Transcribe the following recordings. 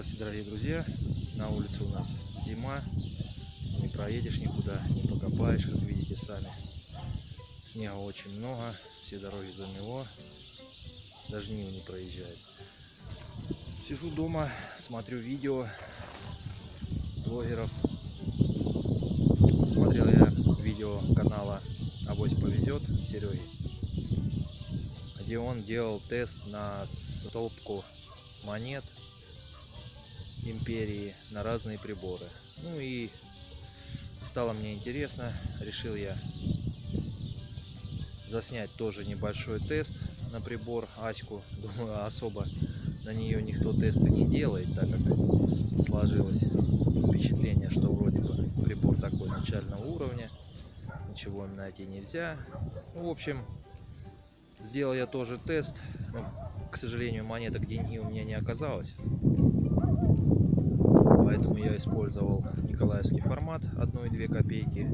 Здравствуйте, дорогие друзья! На улице у нас зима, не проедешь никуда, не покопаешь, как видите сами. Снега очень много, все дороги замело, даже Нива не проезжает. Сижу дома, смотрю видео блогеров. Смотрел я видео канала «Авось повезет» Сереги, где он делал тест на стопку монет империи на разные приборы. Ну и стало мне интересно, решил я заснять тоже небольшой тест на прибор Аську. Думаю, особо на нее никто тесты не делает, так как сложилось впечатление, что вроде бы прибор такой начального уровня, ничего им найти нельзя. Ну, в общем, сделал я тоже тест, но, к сожалению, монеток деньги у меня не оказалось. Поэтому я использовал николаевский формат 1 и 2 копейки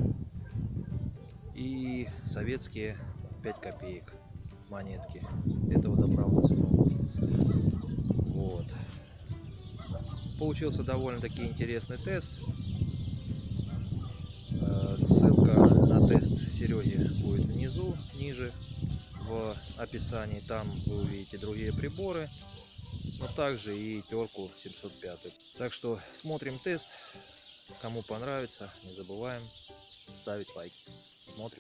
и советские 5 копеек монетки. Этого добровольца. Вот. Получился довольно-таки интересный тест. Ссылка на тест Сереги будет внизу, ниже в описании. Там вы увидите другие приборы, но также и терку 705. Так что смотрим тест. Кому понравится, не забываем ставить лайки. Смотрим.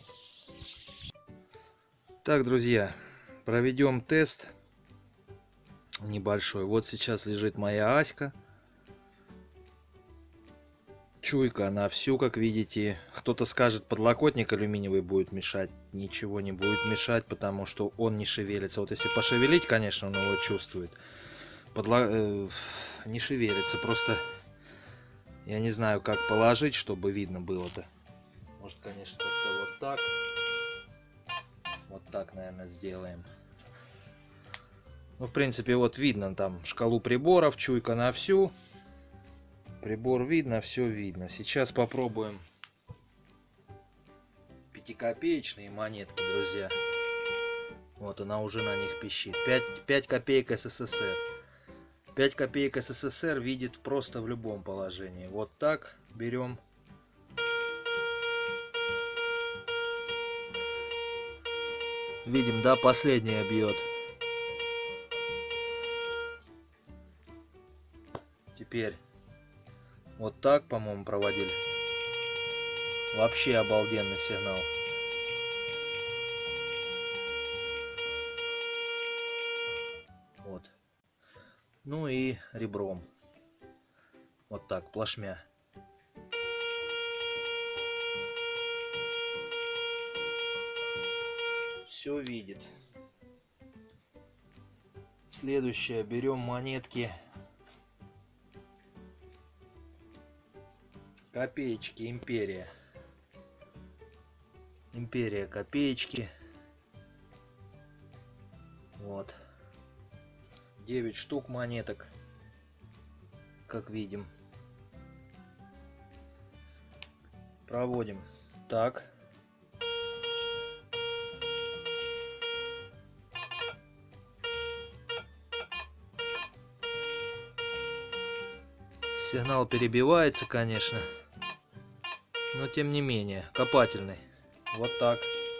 Так, друзья, проведем тест небольшой. Вот сейчас лежит моя Аська. Чуйка на всю, как видите. Кто-то скажет, подлокотник алюминиевый будет мешать. Ничего не будет мешать, потому что он не шевелится. Вот если пошевелить, конечно, он его чувствует. Не шевелится, просто я не знаю, как положить, чтобы видно было-то. Может, конечно, как-то вот так. Вот так, наверное, сделаем. Ну, в принципе, вот видно там шкалу приборов, чуйка на всю. Прибор видно, все видно. Сейчас попробуем 5-копеечные монетки, друзья. Вот она уже на них пищит. 5 копеек СССР. 5 копеек СССР видит просто в любом положении. Вот так берем. Видим, да, последняя бьет. Теперь вот так, по-моему, проводили. Вообще обалденный сигнал. Вот. Ну и ребром. Вот так, плашмя. Все видит. Следующее. Берем монетки. Копеечки империя. Империя копеечки. Вот. 9 штук монеток. Как видим. Проводим. Так. Сигнал перебивается, конечно. Но тем не менее, копательный. Вот так.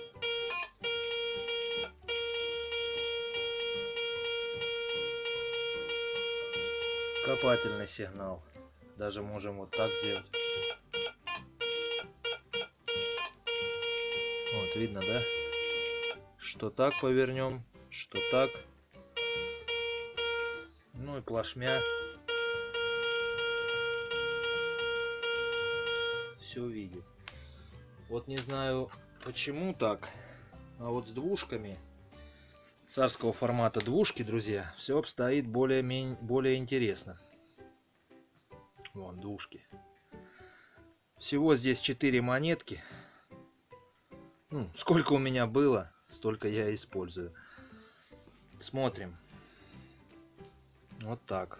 Копательный сигнал. Даже можем вот так сделать. Вот, видно, да? Что так повернем, что так. Ну и плашмя. Все видит. Вот не знаю почему так, а вот с двушками царского формата двушки, друзья, все обстоит более интересно. Вон двушки. Всего здесь 4 монетки. Ну, сколько у меня было, столько я использую. Смотрим. Вот так.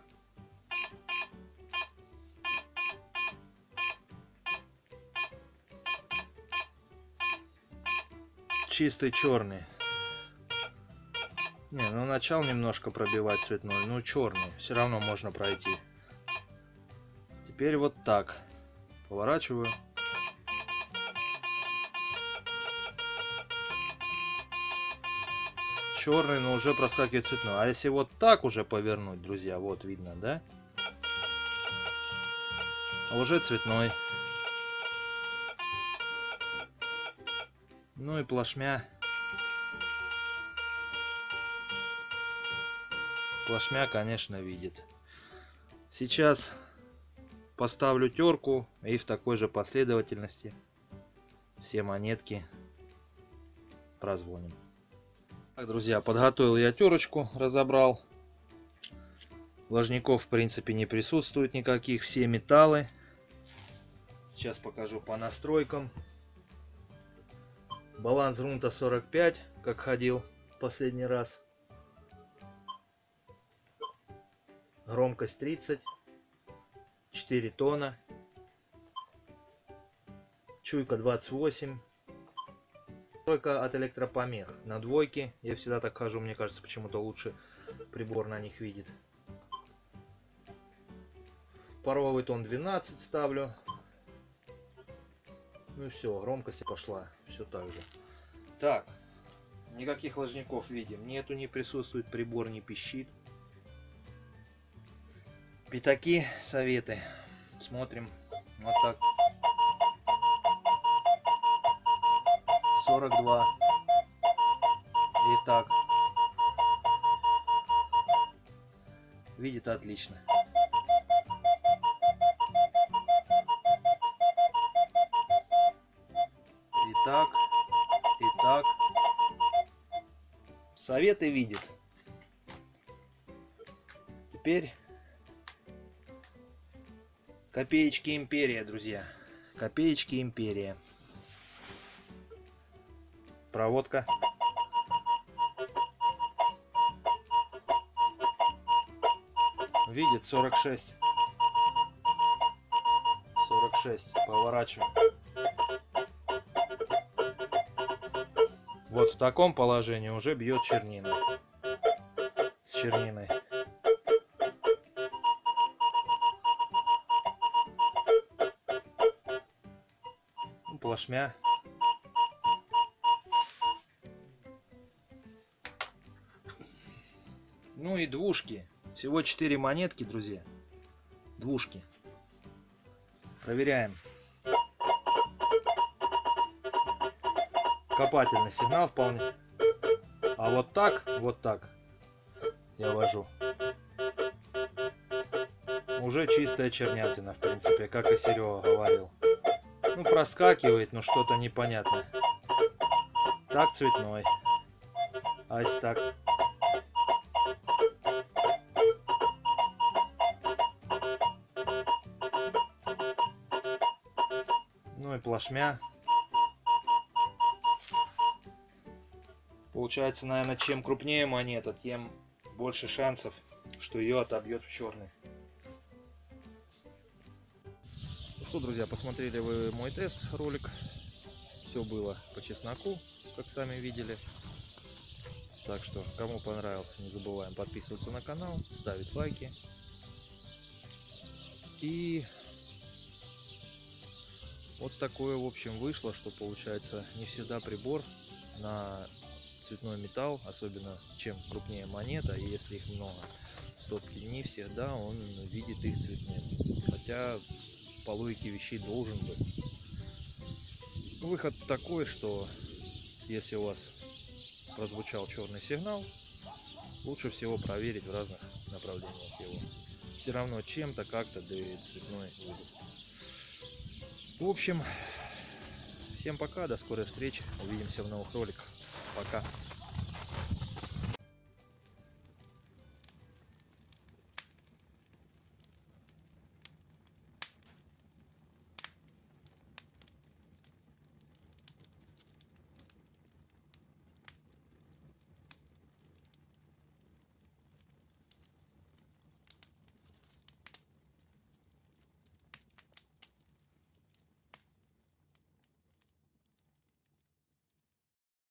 Чистый черный. Не, ну начал немножко пробивать цветной, но черный. Все равно можно пройти. Теперь вот так поворачиваю. Черный, но уже проскакивает цветной. А если вот так уже повернуть, друзья, вот видно, да? Уже цветной. Ну и плашмя. Плашмя, конечно, видит. Сейчас поставлю терку и в такой же последовательности все монетки прозвоним. Так, друзья, подготовил я терочку, разобрал. Влажников в принципе не присутствует никаких, все металлы. Сейчас покажу по настройкам. Баланс грунта 45, как ходил в последний раз. Громкость 30, 4 тона. Чуйка 28. Настройка от электропомех на двойке. Я всегда так хожу, мне кажется, почему-то лучше прибор на них видит. Порвовый тон 12 ставлю. Ну и все, громкость пошла. Все так же. Так, никаких ложников видим. Нету, не присутствует, прибор не пищит. Пятаки, советы. Смотрим. Вот так. 42. Итак. Видит отлично. Итак. Итак. Советы видит. Теперь копеечки империя, друзья. Копеечки империя. Проводка. Видит 46. 46. Поворачиваем. Вот в таком положении уже бьет чернина. С черниной. Плашмя. Ну и двушки. Всего 4 монетки, друзья. Двушки. Проверяем. Копательный сигнал вполне. А вот так я вожу. Уже чистая чернятина, в принципе, как и Серега говорил. Ну, проскакивает, но что-то непонятное. Так цветной. А если так? Ну и плашмя. Получается, наверное, чем крупнее монета, тем больше шансов, что ее отобьет в черный. Ну что, друзья, посмотрели вы мой тест ролик. Все было по чесноку, как сами видели. Так что, кому понравился, не забываем подписываться на канал, ставить лайки. И вот такое, в общем, вышло, что получается не всегда прибор на цветной металл, особенно чем крупнее монета, и если их много в стопке, не всегда он видит их цветными. Хотя по логике вещей должен быть. Выход такой, что если у вас прозвучал черный сигнал, лучше всего проверить в разных направлениях его. Все равно чем-то как-то да и цветной выдаст. В общем, всем пока, до скорой встречи, увидимся в новых роликах. Пока.